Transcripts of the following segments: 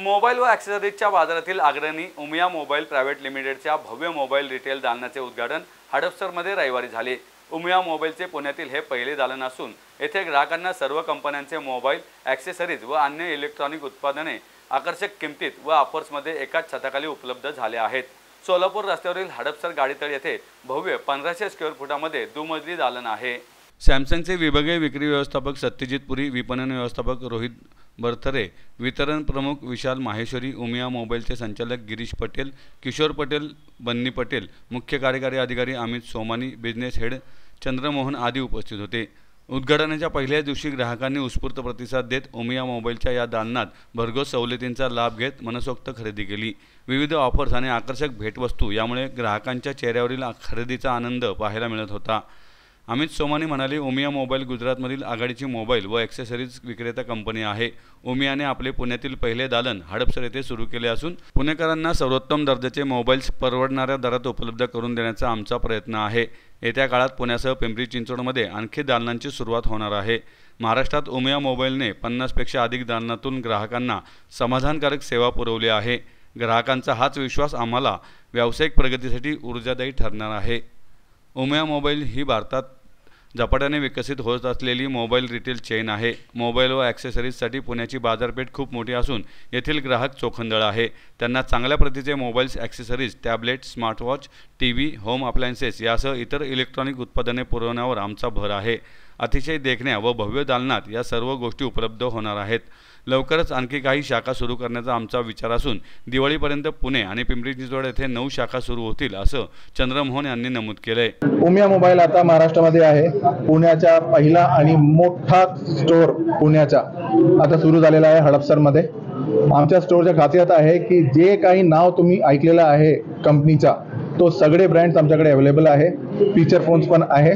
Mobile व ॲक्सेसरीजच्या बाजारातील अग्रणी उमिया मोबाईल प्रायव्हेट लिमिटेडच्या भव्य मोबाईल रिटेल दालनाचे उद्घाटन हडपसरमध्ये रविवारी झाले। उमिया मोबाईलचे पुण्यातील हे पहिले दालन असून येथे ग्राहकांना सर्व कंपन्यांचे मोबाईल, ॲक्सेसरीज व अन्य इलेक्ट्रॉनिक उत्पादने आकर्षक किमतीत व ऑफर्समध्ये एकाच छताखाली उपलब्ध झाले आहेत। सोलापूर रस्त्यावरील हडपसर गाडीतळ येथे भव्य 1500 स्क्वेअर फुटामध्ये दुमजली दालन आहे। सॅमसंगचे विभागीय विक्री व्यवस्थापक सत्यजित पुरी, विपणन व्यवस्थापक रोहित बरथरे, वितरण प्रमुख विशाल माहेश्वरी, उमिया मोबाईलचे संचालक गिरीश पटेल, किशोर पटेल, बन्नी पटेल, मुख्य कार्यकारी अधिकारी अमित सोमानी, बिझनेस हेड चंद्रमोहन आदी उपस्थित होते। उद्घाटनाच्या पहिल्याच दिवशी ग्राहकांनी उत्स्फूर्त प्रतिसाद देत उमिया मोबाईलच्या या दालनात भरघोस सवलतींचा लाभ घेत मनसोक्त खरेदी केली। विविध ऑफर्स आणि आकर्षक भेटवस्तू यामुळे ग्राहकांच्या चेहऱ्यावरील खरेदीचा आनंद पाहायला मिळत होता। अमित सोमानी म्हणाले, उमिया मोबाईल गुजरातमधील आघाडीची मोबाईल व ॲक्सेसरीज विक्रेता कंपनी आहे। उमियाने आपले पुण्यातील पहिले दालन हडपसर येथे सुरू केले असून पुणेकरांना सर्वोत्तम दर्जाचे मोबाईल्स परवडणाऱ्या दरात उपलब्ध करून देण्याचा आमचा प्रयत्न आहे। येत्या काळात पुण्यासह पिंपरी चिंचवडमध्ये आणखी दालनांची सुरुवात होणार आहे। महाराष्ट्रात उमिया मोबाईलने 50 पेक्षा अधिक दालनातून ग्राहकांना समाधानकारक सेवा पुरवली आहे। ग्राहकांचा हाच विश्वास आम्हाला व्यावसायिक प्रगतीसाठी ऊर्जादायी ठरणार आहे। उमिया मोबाईल ही भारतात झपाट्याने विकसित होत असलेली मोबाईल रिटेल चेन आहे। मोबाईल व ॲक्सेसरीजसाठी पुण्याची बाजारपेठ खूप मोठी असून येथील ग्राहक चोखंदळ आहे। त्यांना चांगल्या प्रतीचे mobiles, accessories, tablet, smartwatch, TV, home appliances यासह इतर इलेक्ट्रॉनिक उत्पादने पुरवण्यावर आमचा भर आहे। अतिशय देखण्या व भव्य दालनात या सर्व गोष्टी उपलब्ध होणार आहेत। लवकरच आणखी काही शाखा सुरू करण्याचा आमचा विचार असून दिवाळीपर्यंत पुणे आणि पिंपरी चिंचवड येथे 9 शाखा सुरू होतील असं चंद्रमोहन यांनी नमूद केलंय। उमिया मोबाईल आता महाराष्ट्रामध्ये आहे। पुण्याचा पहिला आणि मोठा स्टोर पुण्याचा आता सुरू झालेला आहे हडपसरमध्ये। आमच्या स्टोरची खासियत आहे की जे काही नाव तुम्ही ऐकलेलं आहे कंपनीचा तो सगळे ब्रँड्स आमच्याकडे अवेलेबल आहे। फीचर फोन्स पण आहे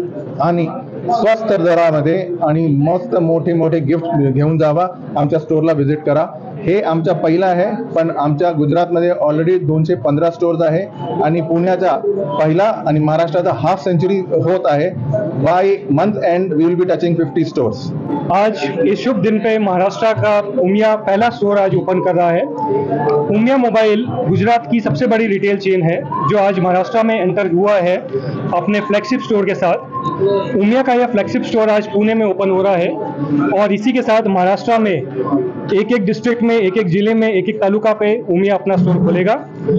आणि स्वस्त दरामध्ये आणि मस्त मोठे मोठे गिफ्ट घेऊन जावा। आमच्या स्टोरला व्हिजिट करा। हे आमचा पहिला आहे, पण आमच्या गुजरातमध्ये ऑलरेडी 215 स्टोर्स आहे आणि पुण्याचा पहिला आणि महाराष्ट्राचा हाफ सेंचुरी होत आहे। By month end we will be touching 50 stores. आज इस शुभ दिन पे महाराष्ट्र का उमिया पहला स्टोर आज ओपन कर रहा है। उमिया मोबाइल गुजरात की सबसे बड़ी रिटेल चेन है जो आज महाराष्ट्र में एंटर हुआ है अपने फ्लैगशिप स्टोर के साथ। उमिया का यह फ्लैगशिप स्टोर आज पुणे में ओपन हो रहा है और इसी के साथ महाराष्ट्र में एक डिस्ट्रिक्ट में, एक जिले में, एक तालुका पे उमिया अपना स्टोर खोलेगा।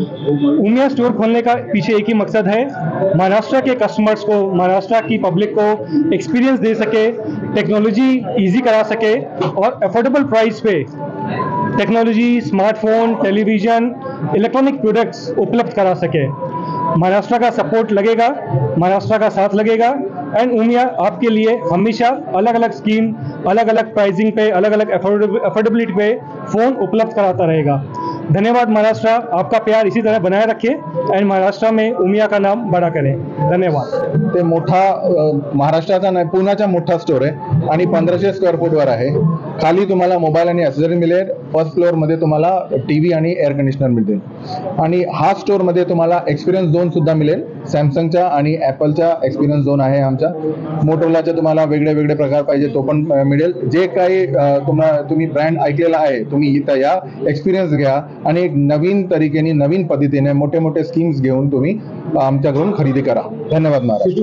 उमिया स्टोर खोलने का पीछे एक ही मकसद है, महाराष्ट्र के कस्टमर्स को, महाराष्ट्र की पब्लिक को एक्सपीरियंस दे सके, टेक्नोलॉजी इजी करा सके और अफोर्डेबल प्राइस पे technology, smartphone, television, electronic products उपलब्ध करा सके। महाराष्ट्र का सपोर्ट लगेगा, महाराष्ट्र का साथ लगेगा एंड उमिया आपके लिए हमेशा अलग अलग स्कीम, अलग अलग प्राइसिंग पे, अलग अलग अफोर्डेबिलिटी पे फ़ोन उपलब्ध कराता रहेगा। धन्यवाद महाराष्ट्र, आपका प्यार इसी तरह बनाए रखें एंड महाराष्ट्र में उमिया का नाम बड़ा करें। धन्यवाद। ते मोठा महाराष्ट्राचा नाही पुण्याचा मोठा स्टोर आहे आणि 1500 स्क्वेअर फूटवर आहे। खाली तुम्हाला मोबाईल आणि ॲक्सेसरी मिळेल। फर्स्ट फ्लोअरमध्ये तुम्हाला टीव्ही आणि एअर कंडिशनर मिळतील आणि हा स्टोरमध्ये तुम्हाला एक्सपिरियन्स झोन सुद्धा मिळेल। सॅमसंगचा आणि ॲपलचा एक्सपिरियन्स झोन आहे आमचा। मोटोरोलाचे तुम्हाला वेगळे वेगळे प्रकार पाहिजे तो पण मिळेल। जे काही तुम्ही ब्रँड ऐकलेला आहे तुम्ही इथं या, एक्सपिरियन्स घ्या आणि एक नवीन तरीकेने, नवीन पद्धतीने मोठे मोठे स्कीम्स घेऊन तुम्ही आमच्याकडून खरेदी करा। धन्यवाद महाराष्ट्र।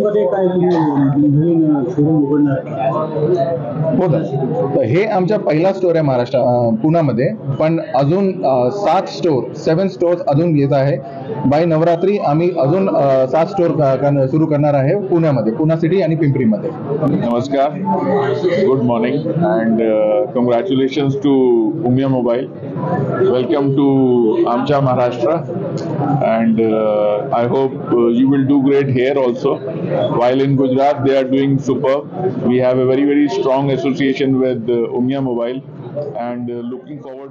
तर हे आमचा पहिला स्टोर आहे महाराष्ट्र पुण्यामध्ये, पण अजून 7 स्टोर्स अजून येत आहे। बाय नवरात्री आम्ही अजून 7 स्टोर सुरू करणार आहे पुण्यामध्ये, पुणे सिटी आणि पिंपरीमध्ये। नमस्कार, good morning and congratulations to Umiya mobile. Welcome to आमच्या Maharashtra and I hope you will do great here also. While in Gujarat they are doing superb. We have a very strong association with Umiya Mobile and looking forward